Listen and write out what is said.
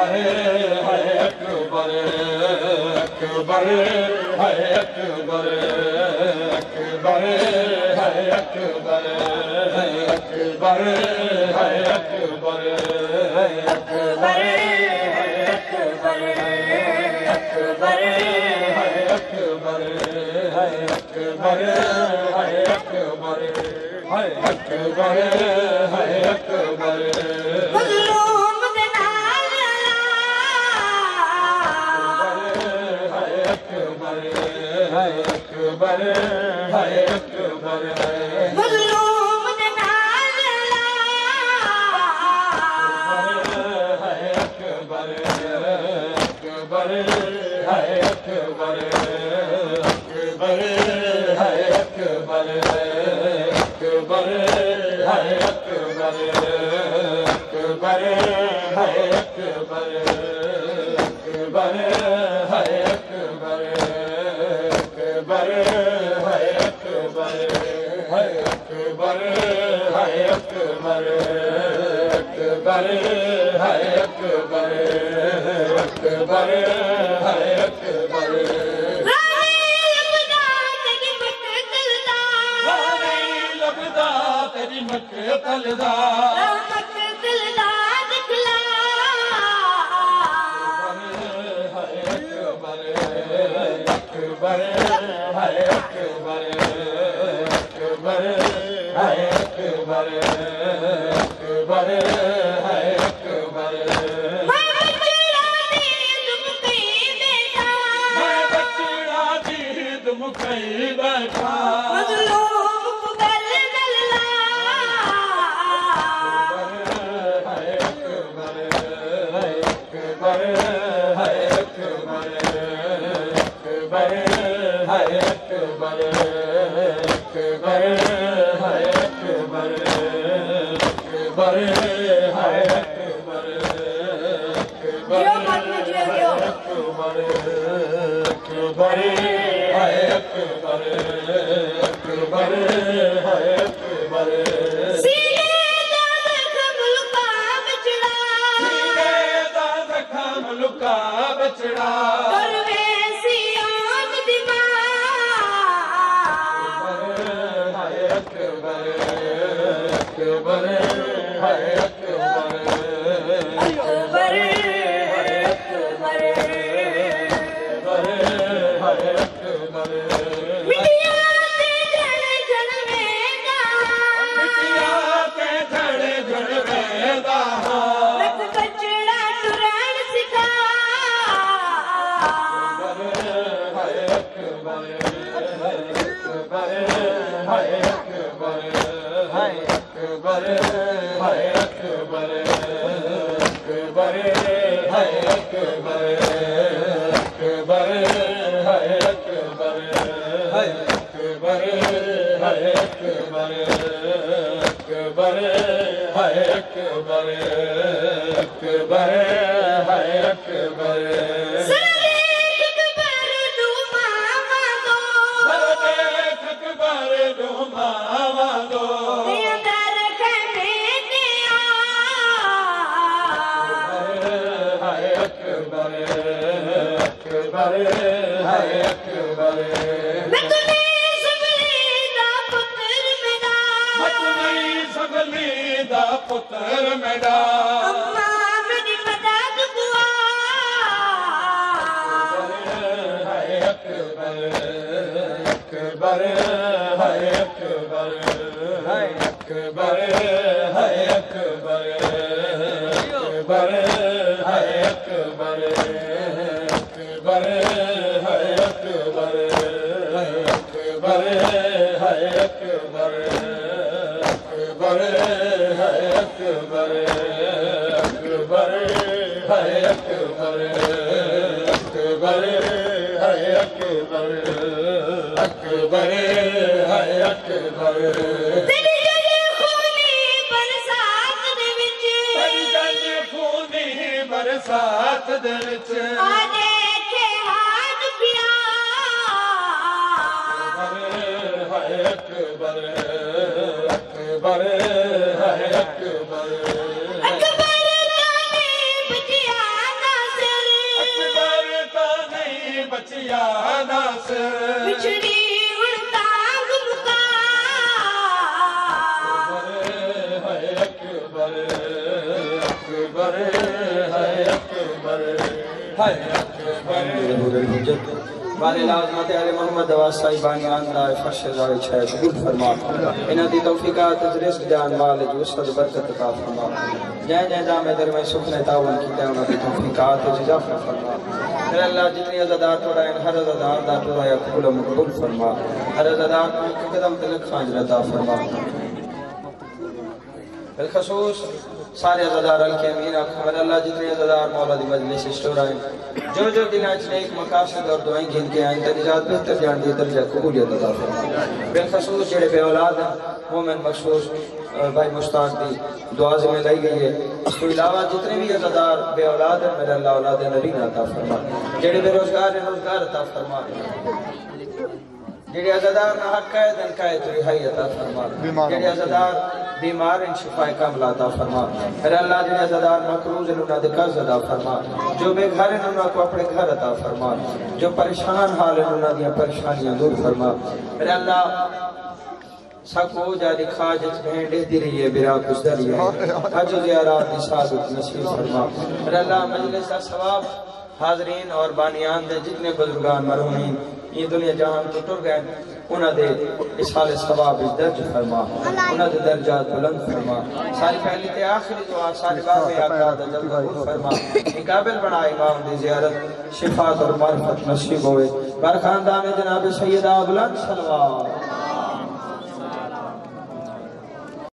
अकबर अकबर है अकबर अकबर है अकबर अकबर है अकबर अकबर अकबर अकबर है अकबर है अकबर है अकबर है अकबर है अकबर मज़लूम दे नाल है अकबर है अकबर है अकबर मज़लूम दे नाल है अकबर अकबर है अकबर अकबर है अकबर अकबर है अकबर अकबर है अकबर अकबर है अकबर अकबर है अकबर है अकबर है अकबर अकबर है अकबर अकबर है अकबर तलदा रहमत दिलदा दिखला है अकबर अकबर है अकबर अकबर है अकबर अकबर है अकबर मैं बचड़ा दीद मुकई बैठा बरसात दे विच आजे के हाथ पिया है अकबर अकबर है अकबर अकबर जाने बचिया अकबर है अकबर है अकबर वाले लाज़मत आले मोहम्मद वासाई बानियान दा फर्श जावे छे कबूल फरमा इना दी तौफीकात रिज़्क जान माल जुसद बरकत अता फरमा जय जय जामे दर में सुख ने तावन की ते उना दी तौफीकात इजाफा फरमा मेरे अल्लाह जितनी अज़ादार तोड़ा इन हर अज़ादार दा तोड़ा या कबूल फरमा हर अज़ादार को कदम तलक खांज अता फरमा बिलखसूस सारे अज़ादार के अमीन अकबर अल्लाह जितने अज़ादार मौला दी मजलिस स्टोर आए जो दिनाच ने एक मकासद और दुआएं गिन के आए तनिजात बेहतर जान दी दर्जा कबूलियत अता फरमा बिलखसूस जेड़े बे औलाद मोमिन मखसूस भाई मुश्ताक दी दुआ में लाई गई है इसके अलावा जितने भी अज़ादार बे औलाद है मेरे अल्लाह औलाद नरीना अता फरमा जेड़े बेरोजगार है रोजगार अता फरमा जेड़े अज़ादार ना हक है दन का तो रिहाई अता फरमा जेड़े अज़ादार बीमार इन शिफाए कामिला अता फरमा मेरे अल्लाह जिन्हें अज़ादार मकरूज उन्हें दे कर्ज अता फरमा जो बेघर हैं उन्हें को अपने घर अता फरमा जो परेशान हाल हैं उन्हें दी परेशानियां दूर फरमा मेरे अल्लाह सको जारी खाज भेंट दी रही है बिरा गुजर रही है हज ज़ियारत की सादत नसीब फरमा मेरे अल्लाह मजलिस का सवाब हाज़रीन और बानियान दे जितने बुजुर्गान मरहूमीन ये दुनिया जहान तो टुर गए उन्हें दे इस हाल सवाब दर्ज फरमा उन्हें दे दर्जात बुलंद फरमा सारी पहली ते आखिरी दुआ सारी बात में आका दा जल्द फरमा काबिल बना इमाम दी ज़ियारत शिफात और मारिफत नसीब होए बर खानदान जनाब सैयदा बुलंद सलवात